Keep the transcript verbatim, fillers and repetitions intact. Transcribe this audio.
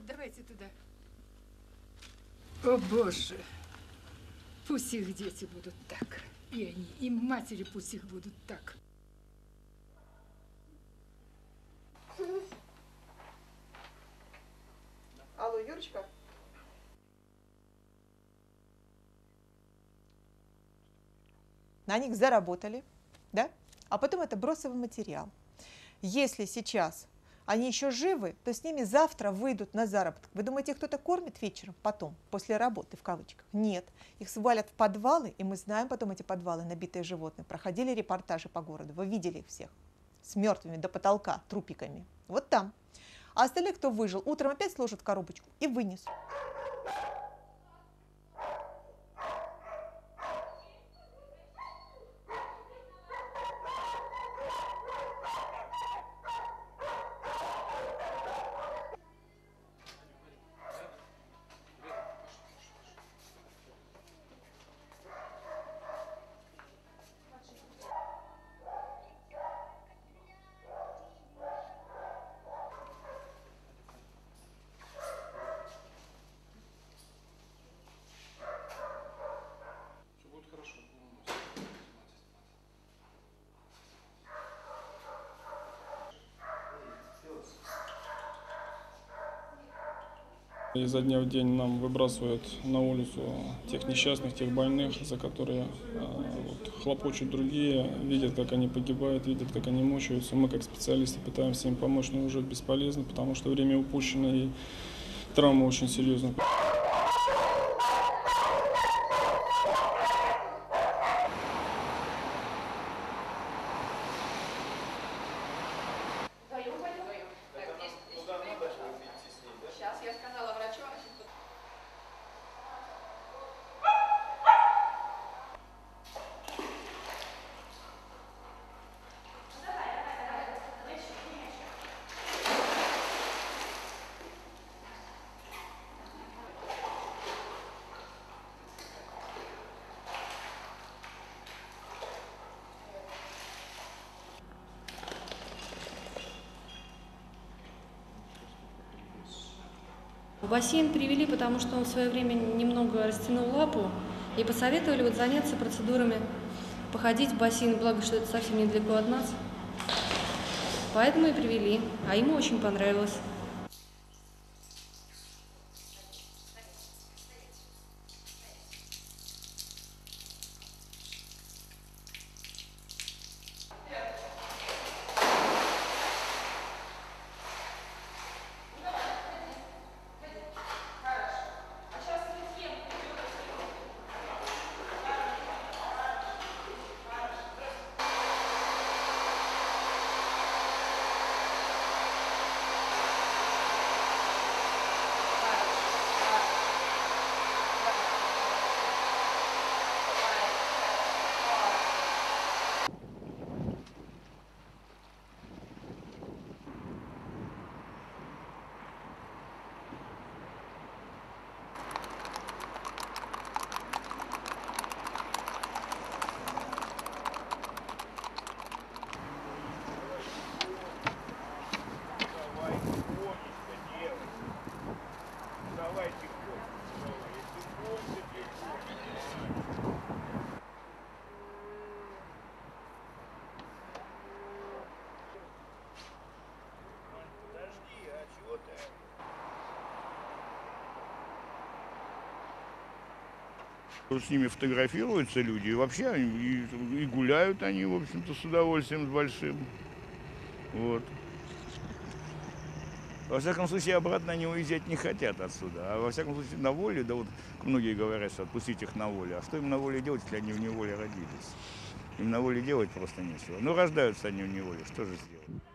давайте туда. О, Боже! Пусть их дети будут так. И они, и матери пусть их будут так. Алло, Юрочка? На них заработали, да? А потом это бросовый материал. Если сейчас они еще живы, то с ними завтра выйдут на заработок. Вы думаете, их кто-то кормит вечером потом, после работы, в кавычках? Нет. Их свалят в подвалы, и мы знаем потом эти подвалы, набитые животными. Проходили репортажи по городу, вы видели их всех. С мертвыми до потолка, трупиками. Вот там. А остальные, кто выжил, утром опять сложат в коробочку и вынесут. Изо дня в день нам выбрасывают на улицу тех несчастных, тех больных, за которые э, вот, хлопочут другие, видят, как они погибают, видят, как они мучаются. Мы, как специалисты, пытаемся им помочь, но уже бесполезно, потому что время упущено и травма очень серьезная. В бассейн привели, потому что он в свое время немного растянул лапу, и посоветовали вот заняться процедурами, походить в бассейн, благо, что это совсем недалеко от нас. Поэтому и привели, а ему очень понравилось. С ними фотографируются люди, и вообще и, и гуляют они, в общем-то, с удовольствием, с большим. Вот. Во всяком случае, обратно они уезжать не хотят отсюда. А во всяком случае, на воле, да вот многие говорят, что отпустить их на воле. А что им на воле делать, если они в неволе родились? Им на воле делать просто нечего. Ну, рождаются они в неволе, что же сделать?